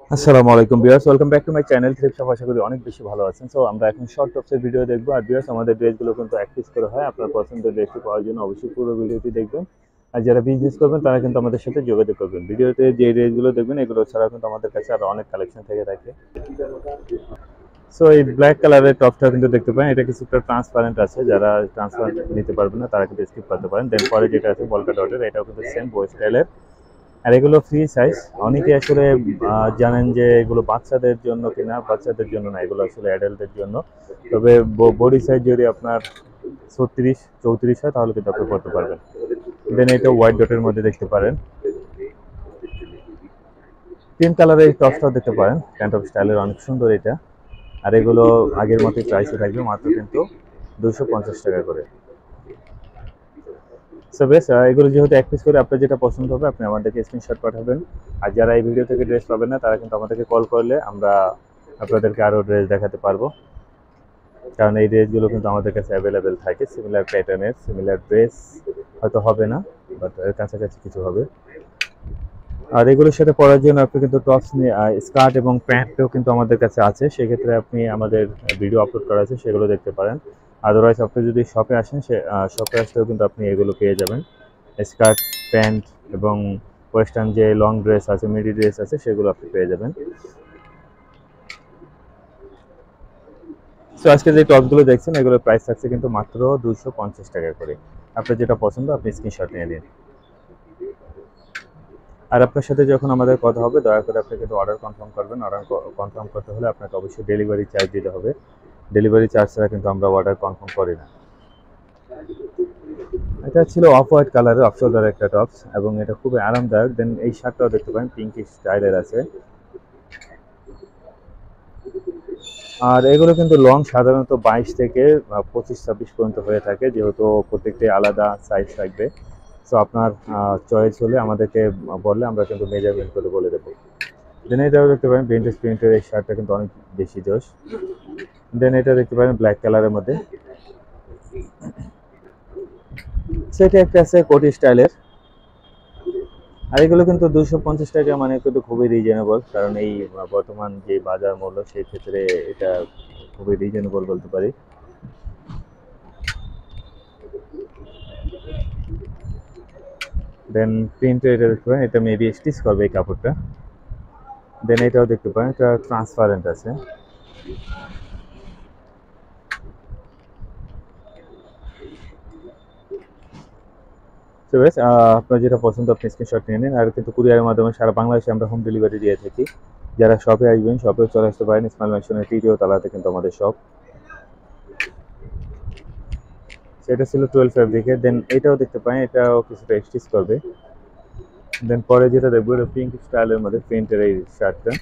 আসসালামু আলাইকুম viewers, welcome back to my channel thrift. আশা করি অনেক বেশি ভালো আছেন। সো আমরা এখন শর্ট টপসের ভিডিও দেখবো। আর ভিউয়ার্স, আমাদের ড্রেসগুলো কিন্তু এক পিস করে হয়। আপনার পছন্দের ড্রেসটি পাওয়ার জন্য অবশ্যই পুরো ভিডিওটি দেখবেন। আর যারা বিজনেস করবেন তারা কিন্তু আমাদের সাথে যোগাযোগ করবেন। ভিডিওতে যে ড্রেসগুলো দেখবেন এগুলো ছাড়াও কিন্তু আমাদের কাছে আরো অনেক কালেকশন থেকে থাকে। সো এই ব্ল্যাক কালারের টপটা কিন্তু দেখতে পারেন, এটা কিছুটা ট্রান্সপারেন্ট আছে। যারা ট্রান্সপারেন্ট নিতে পারবেন না তারা কিন্তু স্কিপ করতে পারেন। দেন পরে যেটা আছে বলকা ডটের, এটাও কিন্তু সেম বয় স্টাইলের। আর এগুলো ফ্রি সাইজ। অনেকে আসলে জানেন যে এগুলো বাচ্চাদের জন্য কিনা, বাচ্চাদের জন্য না, এগুলো আসলে অ্যাডাল্টদের জন্য। তবে বডি সাইজ যদি আপনার 36-34 হয় তাহলে কিন্তু আপনি করতে পারবেন। দেন এটা হোয়াইট ডটের মধ্যে দেখতে পারেন, পিঙ্ক কালারের এই টপসটাও দেখতে পারেন। প্যান্ট অফ স্টাইলের, অনেক সুন্দর এটা। আর এগুলো আগের মতোই প্রাইসে থাকবে, মাত্র কিন্তু 250 টাকা করে। সো বেশ, এগুলো যেহেতু এক পিস করে আপনার যেটা পছন্দ হবে আপনি আমাদেরকে স্ক্রিনশট পাঠাবেন। আর যারা এই ভিডিও থেকে ড্রেস পাবেন না তারা কিন্তু আমাদেরকে কল করলে আমরা আপনাদেরকে আরও ড্রেস দেখাতে পারবো। কারণ এই ড্রেসগুলো কিন্তু আমাদের কাছে অ্যাভেলেবেল থাকে। সিমিলার প্যাটার্নের সিমিলার ড্রেস হয়তো হবে না, বাট এর কাছাকাছি কিছু হবে। আর এগুলোর সাথে পরার জন্য আপনি কিন্তু টপস নিয়ে স্কার্ট এবং প্যান্টও কিন্তু আমাদের কাছে আছে। সেক্ষেত্রে আপনি আমাদের ভিডিও আপলোড করা আছে, সেগুলো দেখতে পারেন। আদারওয়াইজ আপনি যদি শপে আসেন, সে শপে আসলেও কিন্তু আপনি এগুলো পেয়ে যাবেন। স্কার্ট, প্যান্ট এবং ওয়েস্টার্ন যে লং ড্রেস আছে, মিডি ড্রেস আছে, সেগুলো আপনি পেয়ে যাবেন। সো আজকে যে টপগুলো দেখছেন এগুলোর প্রাইস থাকছে কিন্তু মাত্র 250 টাকা করে। আপনার যেটা পছন্দ আপনি স্ক্রিনশট নিয়ে নিন। আর আপনার সাথে যখন আমাদের কথা হবে দয়া করে আপনি কিন্তু অর্ডার কনফার্ম করবেন। অর্ডার কনফার্ম করতে হলে আপনাকে অবশ্যই ডেলিভারি চার্জ দিতে হবে। ডেলিভারি চার্জ ছাড়া কিন্তু আমরা অর্ডার কনফার্ম করি না। এটা ছিল অফ হোয়াইট কালারের অফ শোল্ডার একটা টপস, এবং এটা খুবই আরামদায়ক। দেন এই শার্টটাও দেখতে পারেন, পিঙ্কিশ স্টাইলের আছে। আর এগুলো কিন্তু লং সাধারণত 22 থেকে 25-26 পর্যন্ত হয়ে থাকে, যেহেতু প্রত্যেকটি আলাদা সাইজ থাকবে। সো আপনার চয়েস হলে আমাদেরকে বললে আমরা কিন্তু মেজারমেন্ট করে বলে দেবো। দেন এটাও দেখতে পারেন, ভিন্টেজ প্রিন্টের এই শার্টটা কিন্তু অনেক বেশি জোশ। দেন এটা দেখতে পারেন ব্ল্যাক কালারের মধ্যে, সেটা একটা আছে কোটি স্টাইলের। আর এগুলো কিন্তু 250 টাকা, মানে কিন্তু খুবই রিজনেবল। কারণ এই বর্তমান যে বাজার মূল্য সেই ক্ষেত্রে এটা খুবই রিজনেবল বলতে পারি। দেন প্রিন্ট এটা দেখতে পারেন, এটা মেবি স্টিচ করবে এই কাপড়টা। দেন এটাও দেখতে পারেন, এটা ট্রান্সপারেন্ট আছে। তো বেশ, আপনার যেটা পছন্দ আপনি স্ক্রিনশট নিয়ে নিন। আর কিন্তু কুরিয়ারের মাধ্যমে সারা বাংলাদেশে আমরা হোম ডেলিভারি দিয়ে থাকি। যারা শপে আসবেন শপেও চলে আসতে পারেন। ইসমাইল ম্যানশনের 3য় তলাতে কিন্তু আমাদের শপ। সেটা ছিল 12 ফেব্রিকের। দেন এটাও দেখতে পারেন, এটাও কিছুটা স্টিচ করবে। দেন পরে যেটা দেখবো, এটা পিঙ্ক স্টাইলের মধ্যে প্রিন্টের এই শার্টটা,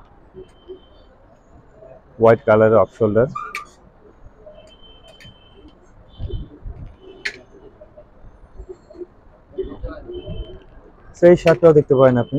হোয়াইট কালারের অফ শোল্ডার। সেই শার্টটাও দেখতে পারেন আপনি।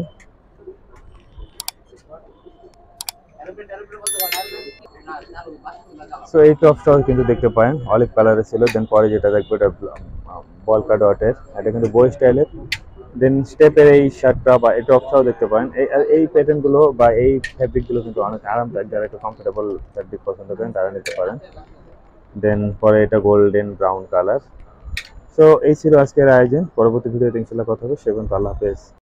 সো এই টপসটাও কিন্তু দেখতে পারেন, অলিভ কালারের ছিল। দেন পরে যেটা দেখবো, এটা বলকা ডটের, এটা কিন্তু বয় স্টাইলের। দেন স্টেপের এই শার্টটা বা এই টপসটাও দেখতে পারেন। এই প্যাটার্ন গুলো বা এই ফ্যাব্রিক গুলো কিন্তু অনেক আরামদায়ক। যারা একটু কমফোর্টেবল ফ্যাব্রিক পছন্দ করেন তারা নিতে পারেন। দেন পরে এটা গোল্ডেন ব্রাউন কালার। সো এই ছিল আজকের আয়োজন। পরবর্তী ভিডিওতে ইনশাল্লাহ কথা হবে। সে পর্যন্ত আল্লাহ হাফেজ।